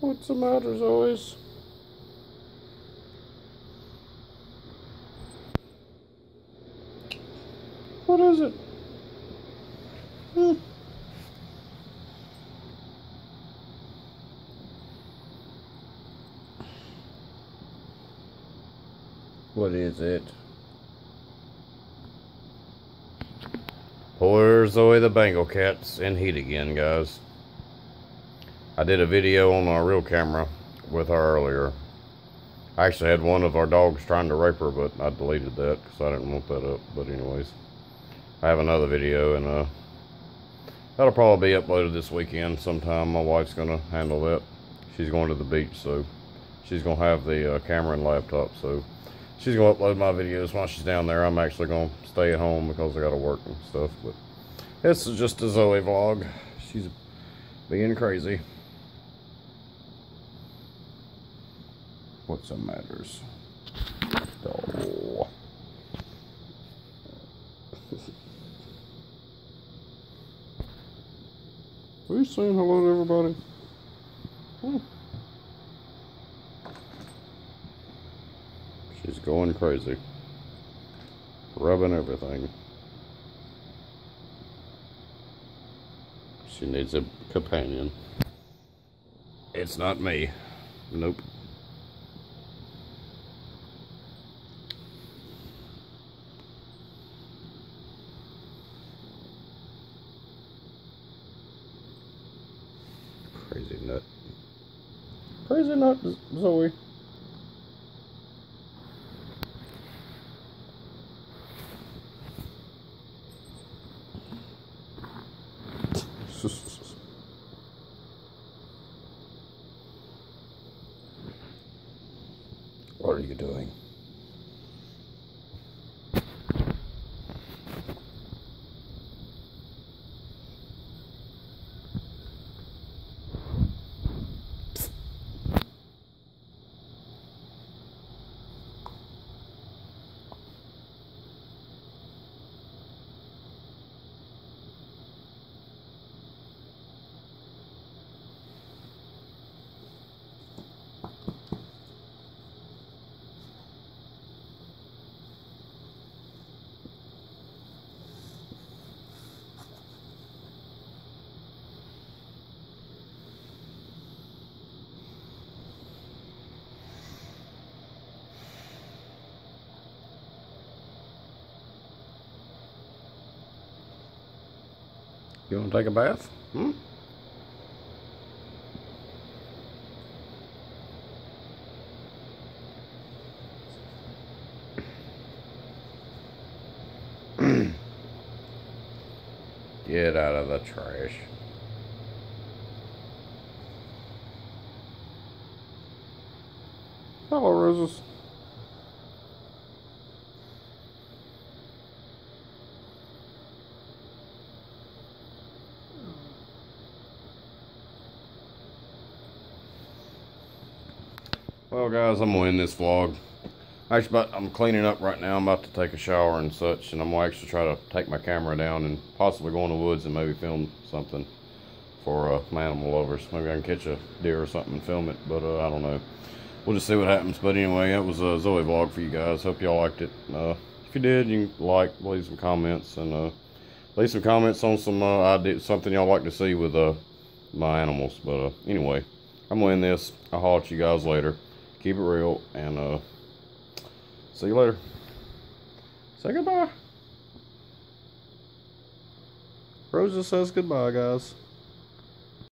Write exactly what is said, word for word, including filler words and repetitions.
What's the matter, Zoe? What is it? Hmm. What is it? Poor Zoe the Bengal cat's in heat again, guys. I did a video on our real camera with her earlier. I actually had one of our dogs trying to rape her, but I deleted that because I didn't want that up. But anyways, I have another video, and uh, that'll probably be uploaded this weekend sometime. My wife's gonna handle that. She's going to the beach, so she's gonna have the uh, camera and laptop. So she's gonna upload my videos while she's down there. I'm actually gonna stay at home because I gotta work and stuff. But this is just a Zoe vlog. She's being crazy. What's the matters? Oh. Are you saying hello to everybody? Hmm. She's going crazy. Rubbing everything. She needs a companion. It's not me. Nope. Crazy nut. Crazy nut, Zoe. What are you doing? You want to take a bath? Hmm? Get out of the trash. Hello, Roses. Well, guys, I'm gonna end this vlog. Actually, about, I'm cleaning up right now. I'm about to take a shower and such, and I'm gonna actually try to take my camera down and possibly go in the woods and maybe film something for uh, my animal lovers. Maybe I can catch a deer or something and film it, but uh, I don't know. We'll just see what happens. But anyway, that was a Zoe vlog for you guys. Hope y'all liked it. Uh, if you did, you can like, leave some comments, and uh, leave some comments on some uh, ideas, something y'all like to see with uh, my animals. But uh, anyway, I'm gonna end this. I'll holler at you guys later. Keep it real, and uh, see you later. Say goodbye. Rosa says goodbye, guys.